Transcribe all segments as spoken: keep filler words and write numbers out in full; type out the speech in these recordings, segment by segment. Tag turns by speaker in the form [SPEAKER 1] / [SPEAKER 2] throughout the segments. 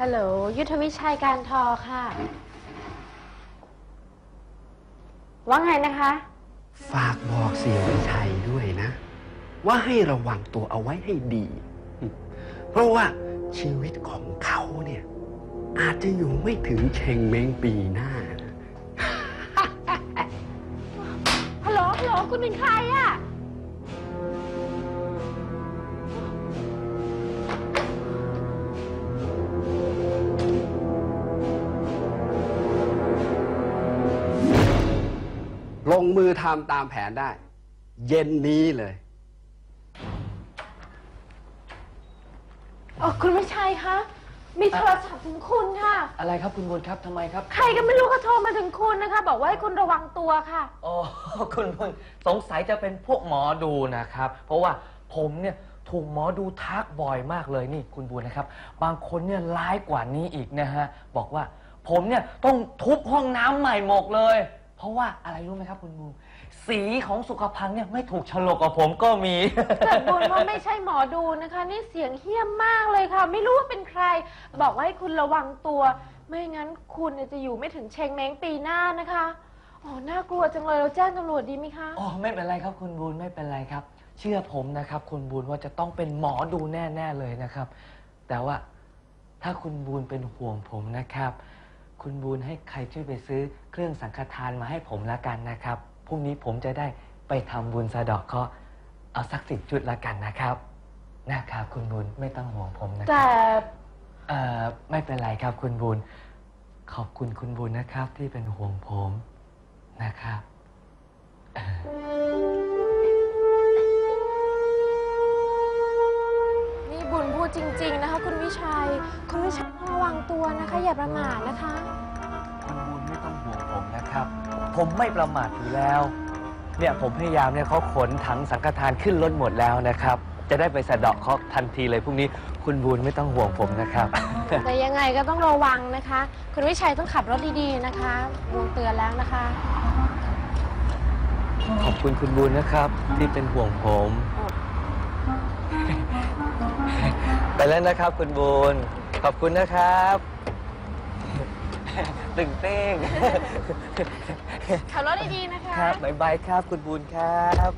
[SPEAKER 1] ลโหลยุทธวิชัยการทอค่ะว่าไงนะคะ
[SPEAKER 2] ฝากบอกเสี่ยวิชัยด้วยนะว่าให้ระวังตัวเอาไว้ให้ดีเพราะว่าชีวิตของเขาเนี่ยอาจจะอยู่ไม่ถึงเชงเม้งปีหน้านะ
[SPEAKER 1] ฮัลโหลฮัลโหลคุณเป็นใครอะ
[SPEAKER 2] ลงมือทำตามแผนได้เย็นนี้เลย
[SPEAKER 1] อ๋อคุณวิชัยคะมีโทรศัพท์ถึงคุณค่ะ
[SPEAKER 3] อะไรครับคุณบุญครับทำไมครับ
[SPEAKER 1] ใครก็ไม่รู้เขาโทรมาถึงคุณนะคะบอกว่าให้คุณระวังตัวค่ะ
[SPEAKER 3] อ๋อคุณบุญสงสัยจะเป็นพวกหมอดูนะครับเพราะว่าผมเนี่ยถูกหมอดูทักบ่อยมากเลยนี่คุณบุญนะครับบางคนเนี่ยร้ายกว่านี้อีกนะฮะบอกว่าผมเนี่ยต้องทุบห้องน้ำใหม่หมดเลยเพราะว่าอะไรรู้ไหมครับคุณบุญสีของสุขภัณฑ์เนี่ยไม่ถูกโฉลกกับผมก็มี
[SPEAKER 1] แต่บุญว่าไม่ใช่หมอดูนะคะนี่เสียงเหี้ยมมากเลยค่ะไม่รู้ว่าเป็นใครบอกว่าให้คุณระวังตัวไม่งั้นคุณจะอยู่ไม่ถึงเชงเม้งปีหน้านะคะอ๋อน่ากลัวจังเลยเราแจ้งตำรวจดีไหมคะ
[SPEAKER 3] อ๋อไม่เป็นไรครับคุณบุญไม่เป็นไรครับเชื่อผมนะครับคุณบุญว่าจะต้องเป็นหมอดูแน่ๆเลยนะครับแต่ว่าถ้าคุณบุญเป็นห่วงผมนะครับคุณบุญให้ใครช่วยไปซื้อเครื่องสังฆทานมาให้ผมละกันนะครับพรุ่งนี้ผมจะได้ไปทำบุญสะเดาะเคราะห์เอาสักสิบชุดละกันนะครับนะครับคุณบุญไม่ต้องห่วงผมนะครับ
[SPEAKER 1] แต่
[SPEAKER 3] เอ่อไม่เป็นไรครับคุณบุญขอบคุณคุณบุญนะครับที่เป็นห่วงผมนะครับ
[SPEAKER 1] นี่บุญพูดจริงๆนะคะคุณวิชัยคุณวิชัยระวังตัวนะคะอย่าประมาทนะคะ
[SPEAKER 3] คุณบุญไม่ต้องห่วงผมนะครับผมไม่ประมาทอยู่แล้วเนี่ยผมพยายามเนี่ยเขาขนถังสังฆทานขึ้นรถหมดแล้วนะครับจะได้ไปสะเดาะเคราะห์ทันทีเลยพรุ่งนี้คุณบุญไม่ต้องห่วงผมนะครับ
[SPEAKER 1] แต่ยังไงก็ต้องระวังนะคะคุณวิชัยต้องขับรถดีๆนะคะบุญเตือนแล้วนะคะ
[SPEAKER 3] ขอบคุณคุณบุญนะครับที่เป็นห่วงผมไปแล้วนะครับคุณบุญขอบคุณนะครับตึงเต้ง
[SPEAKER 1] ขับรถดีๆนะคะ
[SPEAKER 3] ครับบ๊ายบายครับคุณบุญครับ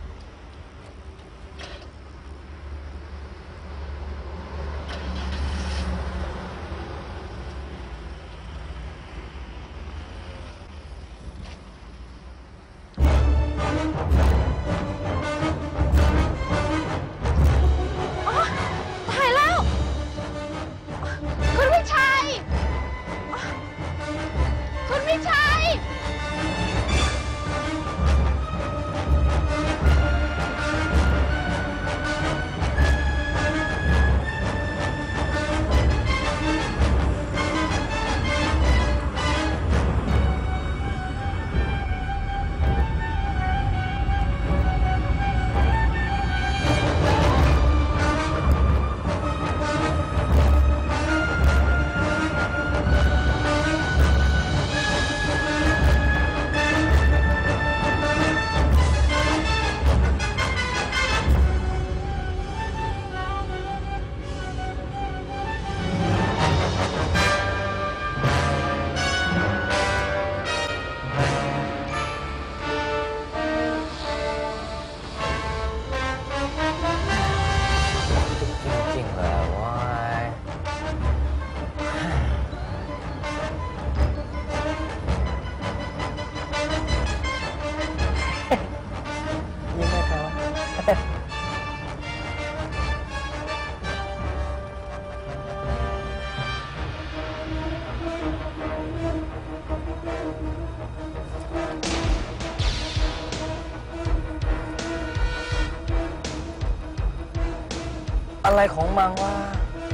[SPEAKER 3] อะไรของมังวะ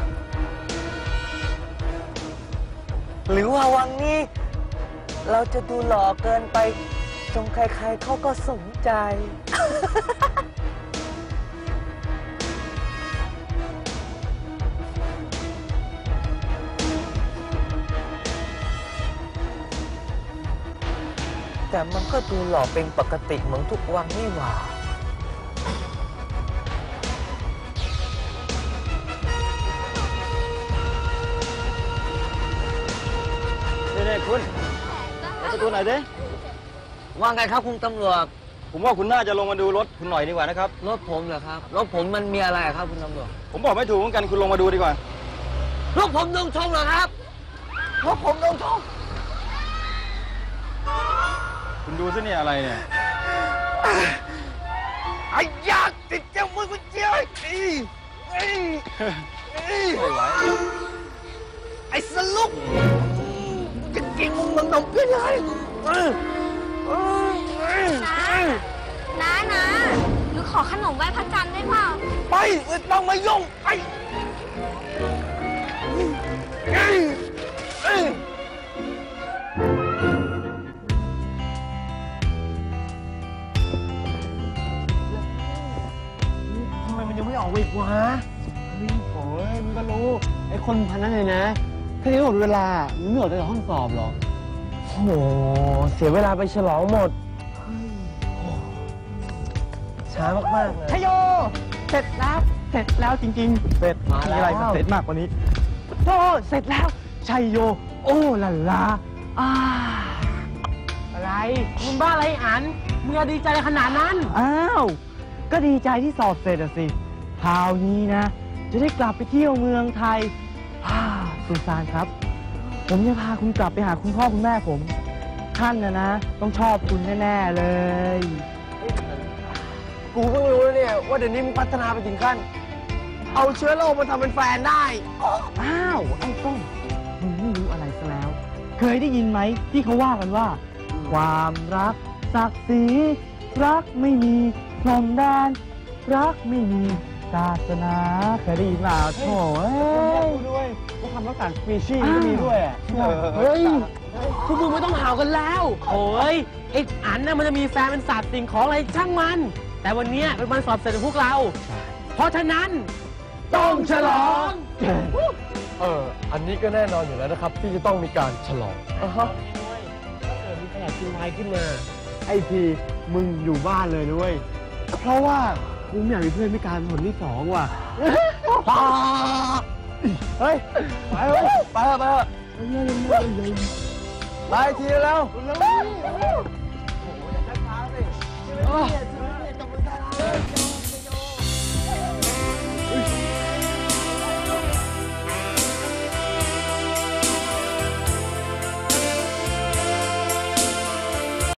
[SPEAKER 3] หรือว่าวังนี้เราจะดูหล่อเกินไปจนใครๆเขาก็สนใจ แต่มันก็ดูหล่อเป็นปกติเหมือนทุกวังนี่หว่า
[SPEAKER 4] คุณเปิดประตูหน่อยดิ
[SPEAKER 3] ว่าไงครับคุณตำรวจ
[SPEAKER 4] ผมว่าคุณน่าจะลงมาดูรถคุณหน่อยดีกว่านะครับ
[SPEAKER 3] รถผมเหรอครับรถผมมันมีอะไรครับคุณตำรวจ
[SPEAKER 4] ผมบอกไม่ถูกเหมือนกันคุณลงมาดูดีกว่า
[SPEAKER 3] รถผมโดนชนเหรอครับรถผมโดนชน
[SPEAKER 4] คุณดูซิเนี่ยอะไรเนี่ย
[SPEAKER 2] ไอ้ยากติดเจ้ามือกูเจียวไอ้ไอ้ไอ้
[SPEAKER 4] ไม่ไหว
[SPEAKER 2] ไอ้สลุกจะกินมึงมันนมเพื่อนเลยเออเออเออ
[SPEAKER 5] นะนะหนูขอขนมไหว้พระจันทร์ได้เปล่า
[SPEAKER 2] ไปไม่ต้องมายุ่งไปเอ้ยเอ้ย
[SPEAKER 6] ทำไมมันยังไม่ออกมาอีกวะเฮ้ยโอ้ยมึงก็รู้ ไอ้คนพันนั้นเลยนะถ้าที่หมดเวลามึงไม่ออกจากห้องสอบหรอกโอ้โหเสียเวลาไปฉลองหมดช้ามากๆเลยชโยเสร็จแล้ว เสร็จแล้วจริงๆ เสร็จมาแล้วอะไรมันเสร็จมากกว่านี้โอ้เสร็จแล้วชัยโย โอ้ลาลาอ่าอะไรมึงบ้าอะไรอันมึงจะดีใจขนาดนั้น อ้าว ก็ดีใจที่สอบเสร็จอะสิ คราวนี้นะ จะได้กลับไปเที่ยวเมืองไทยฮ่าสุสานครับ ผมจะพาคุณกลับไปหาคุณพ่อคุณแม่ผม ท่านนะนะ ต้องชอบคุณแน่ๆเลย กูเพิ่งรู้แล้วเนี่ย ว่าเดี๋ยวนี้มึงพัฒนาไปถึงขั้น เอาเชื้อโรคมาทำเป็นแฟนได้ อ้าว ไอ้ต้นมึงไม่รู้อะไรซะแล้ว เคยได้ยินไหมที่เขาว่ากันว่า ความรักศักดิ์ศรีรักไม่มีพรมแดนรักไม่มีศาสนาเคยได้ยินเปล่าโถ่เอ้ยด้วยว่าคำว่าต่างสปีชีส์ก็มีด้วยอ่ะเฮ้ยพวกมึงไม่ต้องห่าวกันแล้วโอ้ยไอ้อันน่ะมันจะมีแฟนเป็นสัตว์สิ่งของอะไรช่างมัน แต่วันนี้เป็นวันสอบเสร็จของพวกเรา เพราะฉะนั้นต้องฉลอง
[SPEAKER 7] เออ อันนี้ก็แน่นอนอยู่แล้วนะครับ ที่จะต้องมีการฉลอง
[SPEAKER 6] อ่ะฮะถ้าเกิดมีขนาดทีวายขึ้นมาไอพีมึงอยู่บ้านเลยนะเว้ยเพราะว่ากูไม่อยากมีเพื่อนพิการคนที่สองว่ะ เฮ้ย ไปเว้ยไปเถอะไปเถอะไปทีแล้ว โอ้โหอย่าช้าๆสิ